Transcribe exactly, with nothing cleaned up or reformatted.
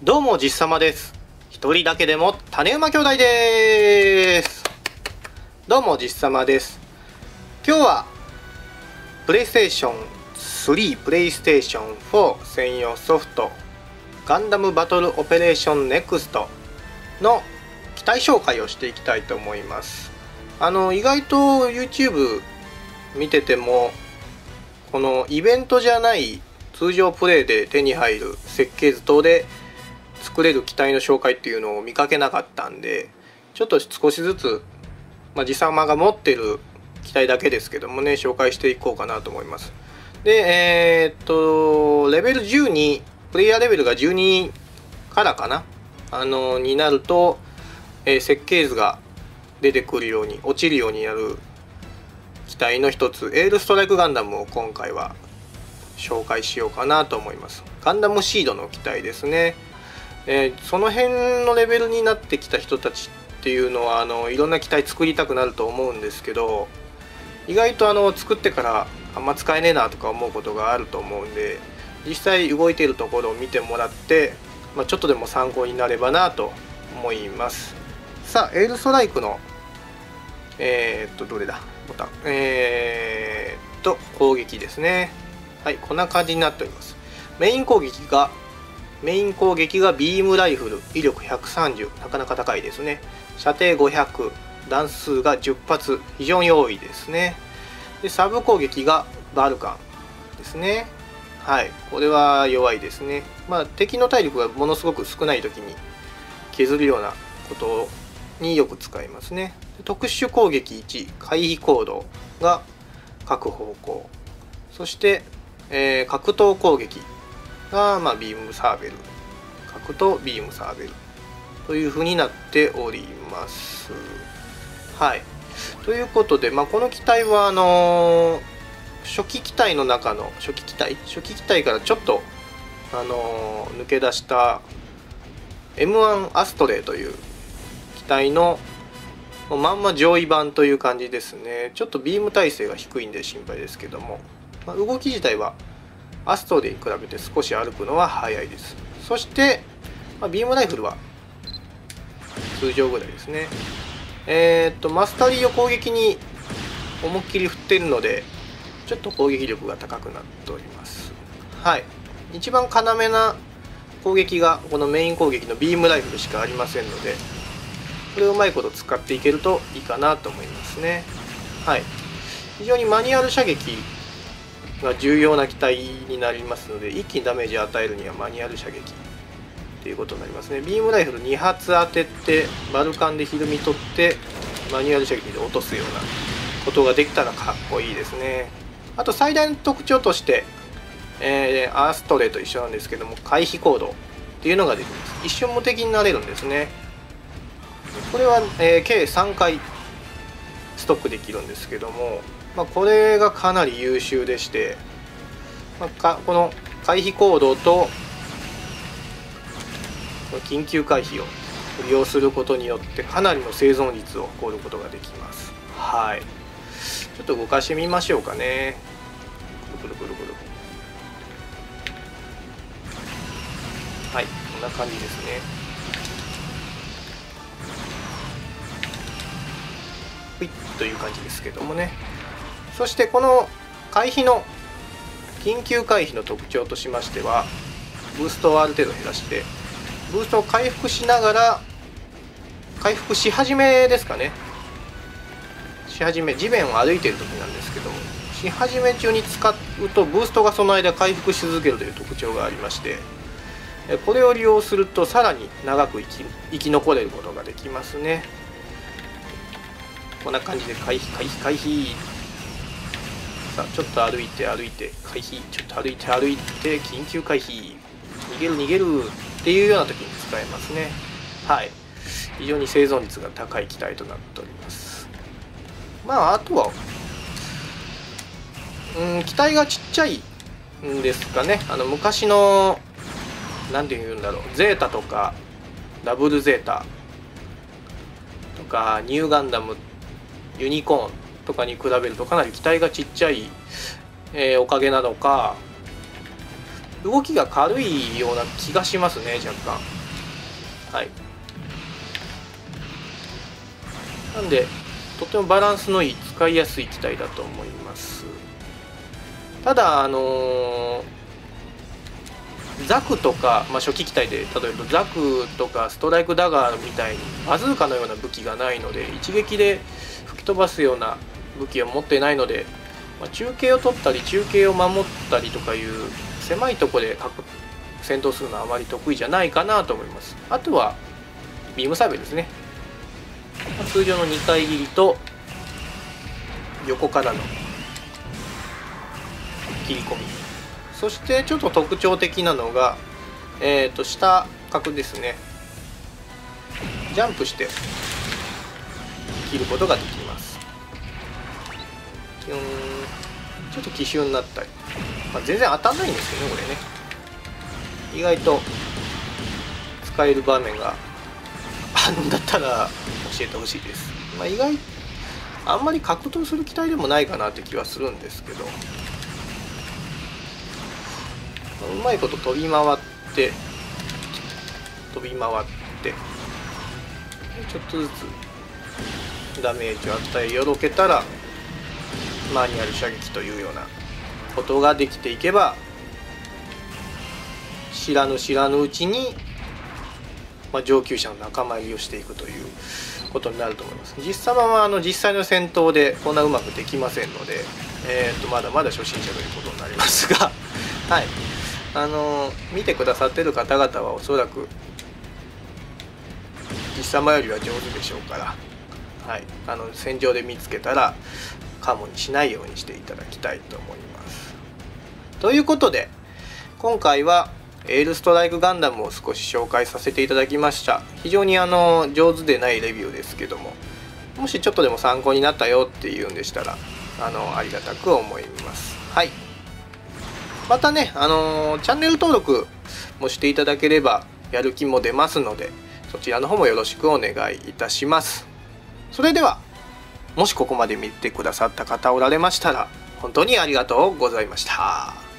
どうも実様です。一人だけでも種馬兄弟です。どうも実様です。今日はプレイステーションスリー、プレイステーションフォー専用ソフトガンダムバトルオペレーションネクストの機体紹介をしていきたいと思います。あの意外と YouTube 見ててもこのイベントじゃない通常プレイで手に入る設計図等で作れる機体の紹介っていうのを見かけなかったんで、ちょっと少しずつ、まあ、自様が持ってる機体だけですけどもね、紹介していこうかなと思います。でえー、っとレベルじゅうに、プレイヤーレベルがじゅうにからかなあのになると、えー、設計図が出てくるように落ちるようになる機体の一つ、エールストライクガンダムを今回は紹介しようかなと思います。ガンダムシードの機体ですね。えー、その辺のレベルになってきた人たちっていうのはあのいろんな機体作りたくなると思うんですけど、意外とあの作ってからあんま使えねえなとか思うことがあると思うんで、実際動いているところを見てもらって、まあ、ちょっとでも参考になればなと思います。さあエールストライクのえー、っとどれだボタンえー、っと攻撃ですね。はい、こんな感じになっております。メイン攻撃がメイン攻撃がビームライフル、威力ひゃくさんじゅう、なかなか高いですね。射程ごひゃく、弾数がじゅっぱつ、非常に多いですね。でサブ攻撃がバルカンですね。はい、これは弱いですね。まあ敵の体力がものすごく少ない時に削るようなことによく使いますね。で特殊攻撃いち、回避行動が各方向、そして、えー、格闘攻撃が、まあ、ビームサーベル、核とビームサーベルという風になっております。はい、ということで、まあ、この機体はあのー、初期機体の中の初期機体初期機体からちょっと、あのー、抜け出した エムワン アストレイという機体のまんま上位版という感じですね。ちょっとビーム耐性が低いんで心配ですけども、まあ、動き自体はアストレイに比べて少し歩くのは速いです。そして、まあ、ビームライフルは通常ぐらいですね。えー、っとマスタリーを攻撃に思いっきり振っているのでちょっと攻撃力が高くなっております。はい、一番要な攻撃がこのメイン攻撃のビームライフルしかありませんので、これをうまいこと使っていけるといいかなと思いますね。はい、非常にマニュアル射撃が重要な機体になりますので、一気にダメージを与えるにはマニュアル射撃ということになりますね。ビームライフルにはつ当ててバルカンでひるみ取ってマニュアル射撃で落とすようなことができたらかっこいいですね。あと最大の特徴として、えー、アーストレイと一緒なんですけども、回避行動っていうのができます。一瞬無敵になれるんですね。これは、えー、計さんかいストックできるんですけども、まあ、これがかなり優秀でして、まあ、かこの回避行動と緊急回避を利用することによってかなりの生存率を誇ることができます。はい、ちょっと動かしてみましょうかね。くるくるくるくる。はい、こんな感じですね。ほいという感じですけどもね。そしてこの回避の緊急回避の特徴としましては、ブーストをある程度減らしてブーストを回復しながら回復し始めですかねし始め地面を歩いている時なんですけども、し始め中に使うとブーストがその間回復し続けるという特徴がありまして、これを利用するとさらに長く生き、生き残れることができますね。こんな感じで回避回避回避、さあちょっと歩いて歩いて回避、ちょっと歩いて歩いて緊急回避、逃げる逃げるっていうような時に使えますね。はい、非常に生存率が高い機体となっております。まああとはうん機体がちっちゃいんですかね。あの昔の何て言うんだろう、ゼータとかダブルゼータとかニューガンダム、ユニコーンとかに比べるとかなり機体がちっちゃい、えー、おかげなのか、 動きが軽いような気がしますね、若干。はい。なんでとてもバランスのいい使いやすい機体だと思います。ただあのー、ザクとか、まあ、初期機体で例えばザクとかストライクダガーみたいにバズーカのような武器がないので、一撃で吹き飛ばすような武器を持ってないので、まあ、中継を取ったり中継を守ったりとかいう狭いところで戦闘するのはあまり得意じゃないかなと思います。あとはビームサーベルですね。通常のにかい切りと横からの切り込み、そしてちょっと特徴的なのが、えーと下角ですね。ジャンプして切ることができます。ちょっと奇襲になったり、まあ、全然当たんないんですけどね、これね。意外と使える場面があるんだったら教えてほしいです。まあ、意外あんまり格闘する機体でもないかなって気はするんですけど、うまいこと飛び回って飛び回ってちょっとずつダメージを与えよろけたらマニュアル射撃というようなことができていけば、知らぬ知らぬうちに、まあ、上級者の仲間入りをしていくということになると思います。実様はあの実際の戦闘でこんなうまくできませんので、えー、とまだまだ初心者ということになりますがはい、あのー、見てくださってる方々はおそらく実様よりは上手でしょうから、はい、あの戦場で見つけたらカモにしないようにしていただきたいと思います。ということで今回はエールストライクガンダムを少し紹介させていただきました。非常にあの上手でないレビューですけども、もしちょっとでも参考になったよっていうんでしたらあのありがたく思います。はい、またね、あのチャンネル登録もしていただければやる気も出ますので、そちらの方もよろしくお願いいたします。それではもしここまで見てくださった方おられましたら本当にありがとうございました。